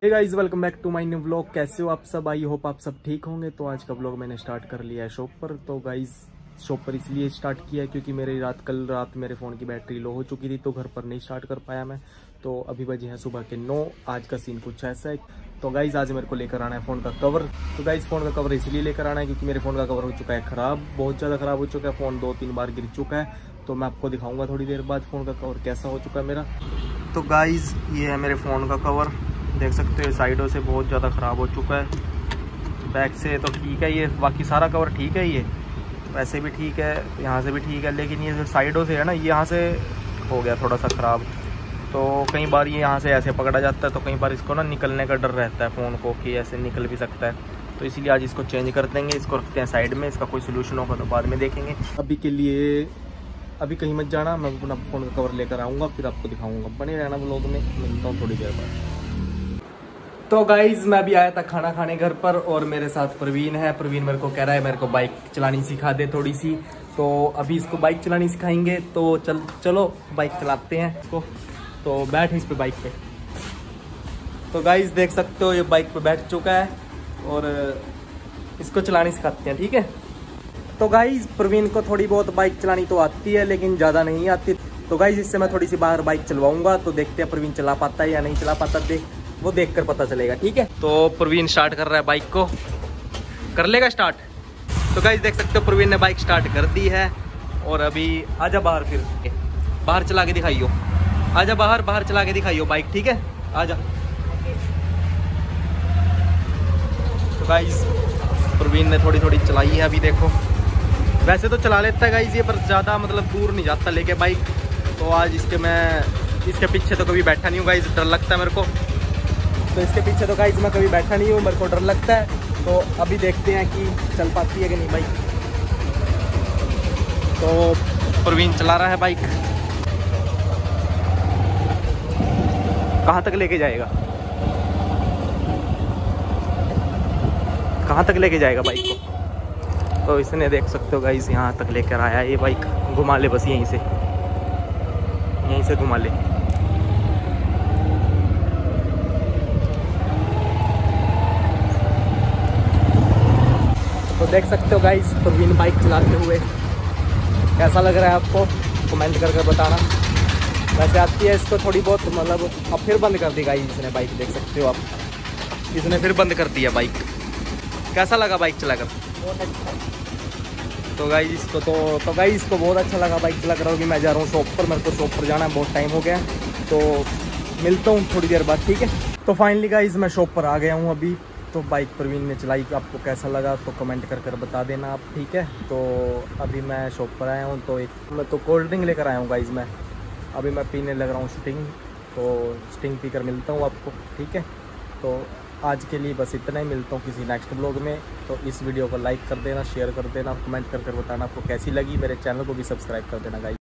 Hey guys, welcome back to my new vlog. कैसे हो आप सब? आई होप आप सब ठीक होंगे। तो आज का व्लॉग मैंने स्टार्ट कर लिया है शॉप पर। तो गाइस शॉप पर इसलिए स्टार्ट किया है क्योंकि मेरी कल रात मेरे फ़ोन की बैटरी लो हो चुकी थी, तो घर पर नहीं स्टार्ट कर पाया मैं। तो अभी बजे हैं सुबह के 9। आज का सीन कुछ ऐसा है। तो गाइस आज मेरे को लेकर आना है फ़ोन का कवर। तो गाइस फ़ोन का कवर इसलिए लेकर आना है क्योंकि मेरे फ़ोन का कवर हो चुका है ख़राब, बहुत ज़्यादा ख़राब हो चुका है। फ़ोन 2-3 बार गिर चुका है। तो मैं आपको दिखाऊंगा थोड़ी देर बाद फ़ोन का कवर कैसा हो चुका है मेरा। तो गाइस ये है मेरे फ़ोन का कवर, देख सकते हो साइडों से बहुत ज़्यादा ख़राब हो चुका है। बैक से तो ठीक है, ये बाकी सारा कवर ठीक है, ये वैसे भी ठीक है, यहाँ से भी ठीक है, लेकिन ये जो साइडों से है ना, ये यहाँ से हो गया थोड़ा सा ख़राब। तो कई बार ये यहाँ से ऐसे पकड़ा जाता है, तो कई बार इसको ना निकलने का डर रहता है फ़ोन को कि ऐसे निकल भी सकता है। तो इसीलिए आज इसको चेंज कर देंगे, इसको रखते हैं साइड में। इसका कोई सोल्यूशन होगा तो बाद में देखेंगे। अभी के लिए अभी कहीं मत जाना, मैं अपना फ़ोन का कवर लेकर आऊँगा, फिर आपको दिखाऊँगा। बने रहना व्लॉग में, मिलता हूँ थोड़ी देर बाद। तो गाइज मैं अभी आया था खाना खाने घर पर, और मेरे साथ प्रवीण है। प्रवीण मेरे को कह रहा है मेरे को बाइक चलानी सिखा दे थोड़ी सी। तो अभी इसको बाइक चलानी सिखाएंगे। तो चलो बाइक चलाते हैं इसको। तो बैठ इस पे बाइक पे। तो गाइज देख सकते हो ये बाइक पे बैठ चुका है और इसको चलानी सिखाते हैं, ठीक है। तो गाइज प्रवीण को थोड़ी बहुत बाइक चलानी तो आती है, लेकिन ज़्यादा नहीं आती। तो गाइज इससे मैं थोड़ी सी बाहर बाइक चलवाऊंगा, तो देखते हैं प्रवीण चला पाता है या नहीं चला पाता, वो देखकर पता चलेगा, ठीक है। तो प्रवीण स्टार्ट कर रहा है बाइक को, कर लेगा स्टार्ट। तो गाइस देख सकते हो प्रवीण ने बाइक स्टार्ट कर दी है। और अभी आजा बाहर, फिर बाहर चला के दिखाइयो। आजा बाहर चला के दिखाइयो बाइक, ठीक है, आजा। तो गाइस प्रवीण ने थोड़ी थोड़ी चलाई है अभी, देखो। वैसे तो चला लेता है गाइस ये, पर ज़्यादा मतलब दूर नहीं जाता लेके बाइक। तो आज इसके पीछे तो कभी बैठा नहीं हूँ गाइस, डर लगता है मेरे को। तो इसके पीछे तो गाइस मैं कभी बैठा नहीं हूँ, मेरे को डर लगता है। तो अभी देखते हैं कि चल पाती है कि नहीं बाइक। तो प्रवीण चला रहा है बाइक। कहाँ तक लेके जाएगा, कहाँ तक लेके जाएगा बाइक को? तो इसने देख सकते हो गाइस यहाँ तक लेकर आया ये बाइक। घुमा ले बस, यहीं से घुमा ले। तो देख सकते हो गाइस प्रवीण बाइक चलाते हुए। कैसा लग रहा है आपको? कमेंट कर बताना। वैसे आती है इसको थोड़ी बहुत, मतलब अब फिर बंद कर दी गाइस इसने बाइक, देख सकते हो आप। इसने फिर बंद कर दिया बाइक। कैसा लगा बाइक चलाकर? बहुत अच्छा। तो गाइस इसको बहुत अच्छा लगा बाइक चलाकर। अभी मैं जा रहा हूँ शॉप पर, मेरे को शॉप पर जाना है, बहुत टाइम हो गया। तो मिलता हूँ थोड़ी देर बाद, ठीक है। तो फाइनली गाइस मैं शॉप पर आ गया हूँ अभी। तो बाइक प्रवीण ने चलाई, आपको कैसा लगा तो कमेंट कर बता देना आप, ठीक है। तो अभी मैं शॉप पर आया हूँ, तो मैं तो कोल्ड ड्रिंक लेकर आया हूँ गाइस। मैं अभी पीने लग रहा हूँ स्टिंग। तो स्टिंग पीकर मिलता हूँ आपको, ठीक है। तो आज के लिए बस इतना ही, मिलता हूँ किसी नेक्स्ट ब्लॉग में। तो इस वीडियो को लाइक कर देना, शेयर कर देना, कमेंट कर बताना आपको कैसी लगी। मेरे चैनल को भी सब्सक्राइब कर देना गाइस।